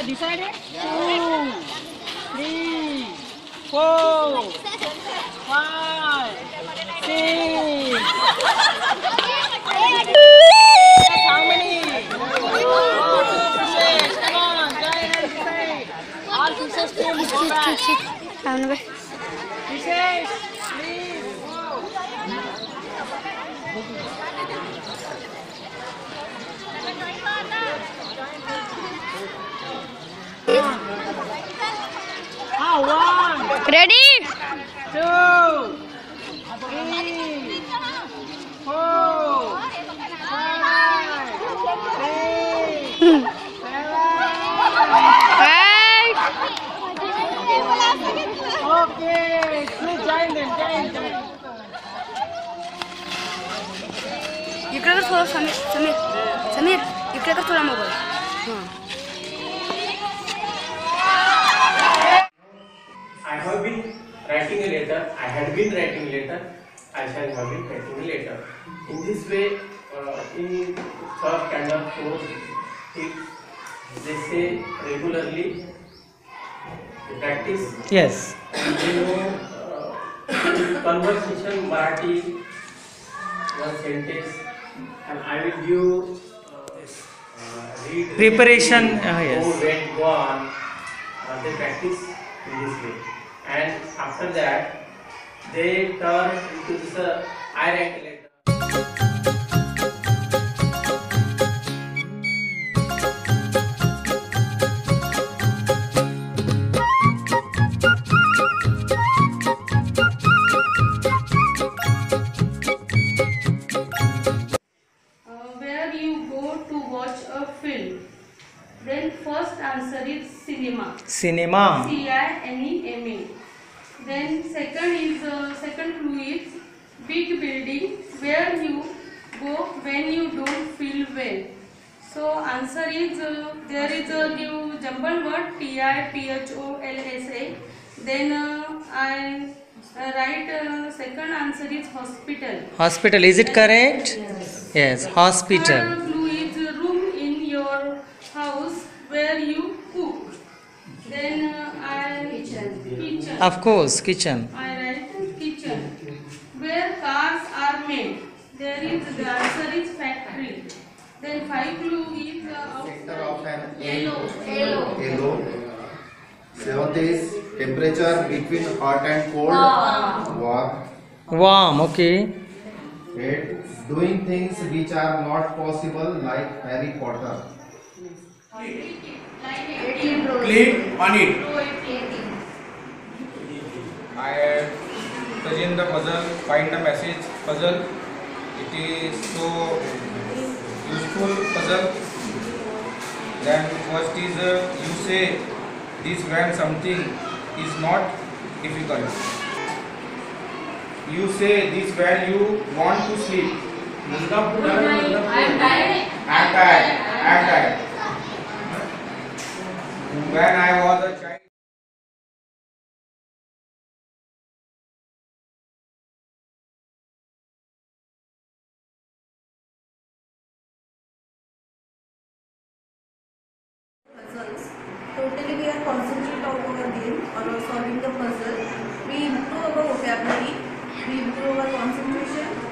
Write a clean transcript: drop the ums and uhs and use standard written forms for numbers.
decided? 2, 3, 4, 5, 6. Yes, how many? 6. Come on, guys, decide. All pieces still go back. 6, please. One. Ready? 2, 3, 4, 5, 6, 7. Right. Okay, please join them. इकडे कर थोड़ा समीर इकडे कर थोड़ा mobile. I have been writing a letter. I had been writing a letter. I shall have been writing a letter. In this way, in such kind of course, if they say regularly, they practice. Yes. You know, conversation Marathi, one sentence, and I will give read Preparation, yes. Go on. They practice in this way. And after that, they turn into this I write a letter. Where you go to watch a film? Then first answer is cinema. Cinema. CINEMA. Then second clue is big building where you go when you don't feel well. So answer is there is a new jumble word TIPHOLSA. Then I write second answer is hospital. Hospital, is it correct? Yes, hospital. Third clue is room in your house where you cook. Then kitchen. Of course, kitchen. I write kitchen. Where cars are made. There is the answer is factory. Then five clue is Sector of an yellow. yellow. Seventh is temperature between hot and cold. Warm. Warm, okay. 8. Doing things which are not possible like Harry Potter. Click on it. I present the puzzle, find the message puzzle. It is so useful puzzle. Then first is you say this when something is not difficult. You say this when you want to sleep. I am tired. When I was a child. Puzzles. Totally we are concentrating on our game or solving the puzzle. We improve our vocabulary, we improve our concentration,